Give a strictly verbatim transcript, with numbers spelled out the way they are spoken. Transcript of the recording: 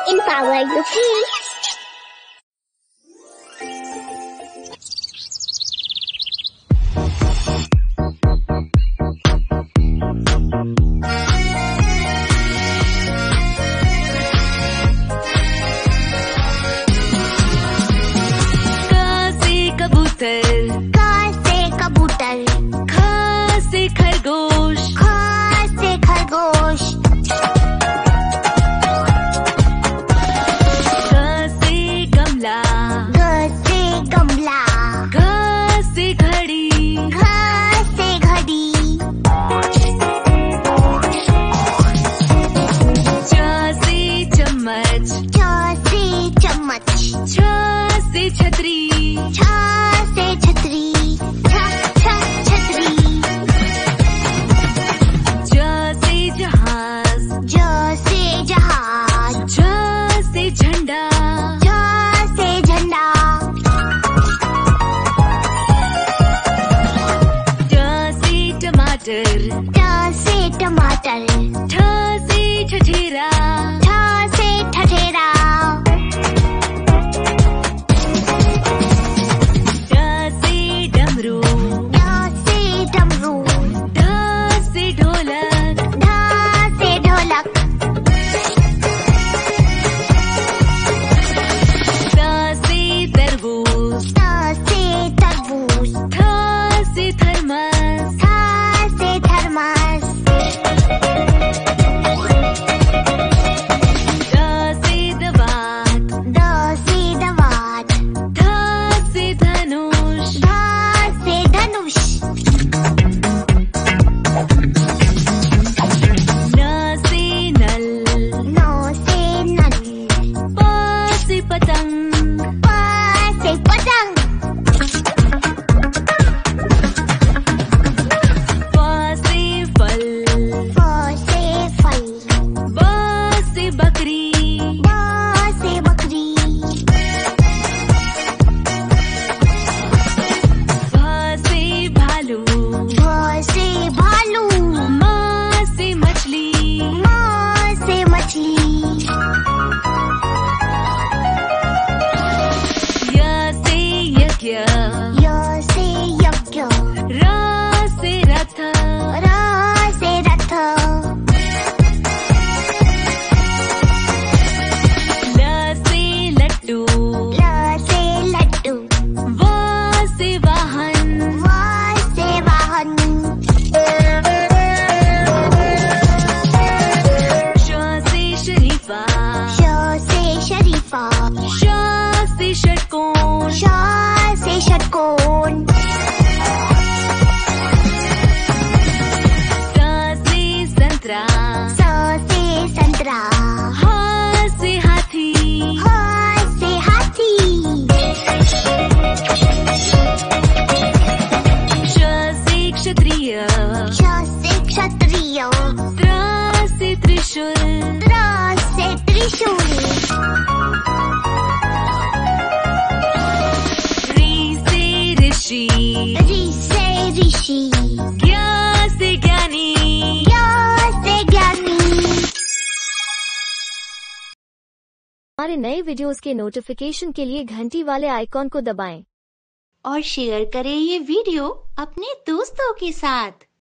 EmpowerU. कबूतर, क से कबूतर, ख से खरगोश, ख से खरगोश, ग से गमला, ग से गमला, घ से घड़ी, घ से घड़ी, च से चम्मच, च से चम्मच, छ से छतरी, छ से छतरी, छ छ छतरी, ज से जहाज, ज से जहाज, झ से झंडा, झ से झंडा, ट से टमाटर, ट से टमाटर, ठ से ठठेरा, ठ से ठठेरा, ड से डमरू, ड से डमरू, ढ से ढोलक, ढ से ढोलक, त से तरबूज, त से तरबूज, थ से थर्मस, थ से थर्मस, द से दवात, द से दवात, ध से धनुष, ध से धनुष, न से नल, न से नल, प से पतंग, प से पतंग, फ से फल, फ से फल, ब से बकरी, ब से बकरी, भ से भालू, भ से भालू, म से मछली, म से मछली, य से यज्ञ, य से यज्ञ, र से रथ, र से रथ, ल से लट्टू, ल से लड्डू, व से वाहन, व से वाहन, श से शरीफा, श से शरीफा, श से षटकोण, श से षटकोण, स से संतरा, स से संतरा, ह से हाथी, ह से हाथी, श से क्षत्रिय, श से क्षत्रिय, त्र से त्रिशूल, त्र से त्रिशूल, ऋ से ऋषि, ऋ से ऋषि, ज्ञ से ज्ञानी। य से ज्ञानी। हमारे नए वीडियोस के नोटिफिकेशन के लिए घंटी वाले आइकॉन को दबाएं और शेयर करें ये वीडियो अपने दोस्तों के साथ।